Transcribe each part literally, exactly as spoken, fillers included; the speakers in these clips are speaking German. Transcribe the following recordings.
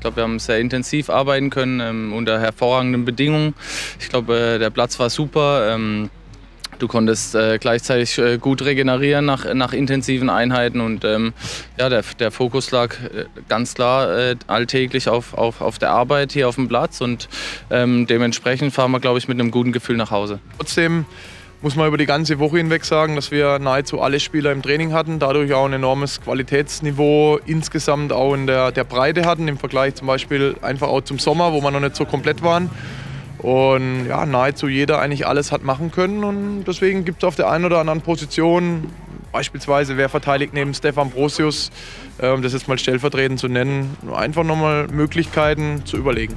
glaube, wir haben sehr intensiv arbeiten können, ähm, unter hervorragenden Bedingungen. Ich glaube, äh, der Platz war super. Ähm, Du konntest äh, gleichzeitig äh, gut regenerieren nach, nach intensiven Einheiten und ähm, ja, der, der Fokus lag äh, ganz klar äh, alltäglich auf, auf, auf der Arbeit hier auf dem Platz und ähm, dementsprechend fahren wir, glaube ich, mit einem guten Gefühl nach Hause. Trotzdem muss man über die ganze Woche hinweg sagen, dass wir nahezu alle Spieler im Training hatten, dadurch auch ein enormes Qualitätsniveau insgesamt auch in der, der Breite hatten, im Vergleich zum Beispiel einfach auch zum Sommer, wo wir noch nicht so komplett waren. Und ja, nahezu jeder eigentlich alles hat machen können und deswegen gibt es auf der einen oder anderen Position, beispielsweise wer verteidigt neben Stefan Brosius, äh, um das jetzt mal stellvertretend zu nennen, einfach nochmal Möglichkeiten zu überlegen.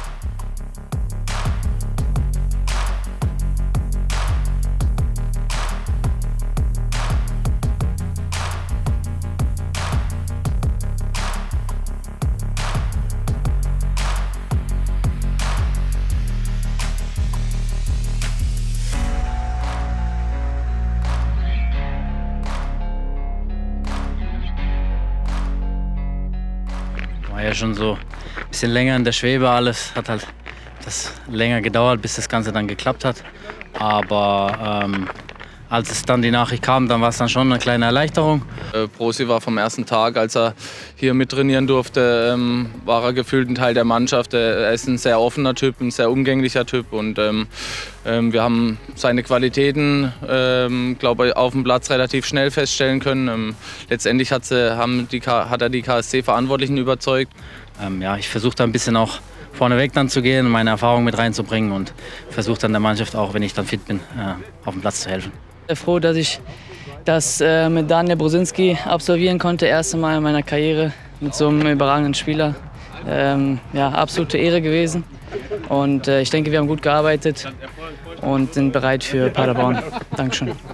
War ja schon so ein bisschen länger in der Schwebe alles, hat halt das länger gedauert, bis das Ganze dann geklappt hat. Aber ähm, als es dann die Nachricht kam, dann war es dann schon eine kleine Erleichterung. Äh, Brosi war vom ersten Tag, als er hier mittrainieren durfte, ähm, war er gefühlt ein Teil der Mannschaft. Er ist ein sehr offener Typ, ein sehr umgänglicher Typ und ähm, ähm, wir haben seine Qualitäten, ähm, glaube ich, auf dem Platz relativ schnell feststellen können. Ähm, letztendlich hat, sie, haben die, hat er die K S C-Verantwortlichen überzeugt. Ähm, ja, ich versuche da ein bisschen auch vorneweg dann zu gehen, meine Erfahrung mit reinzubringen und versuche dann der Mannschaft auch, wenn ich dann fit bin, äh, auf dem Platz zu helfen. Ich bin froh, dass ich das äh, mit Daniel Brusinski absolvieren konnte, erste Mal in meiner Karriere mit so einem überragenden Spieler. Ähm, ja, absolute Ehre gewesen und äh, ich denke, wir haben gut gearbeitet und sind bereit für Paderborn. Dankeschön.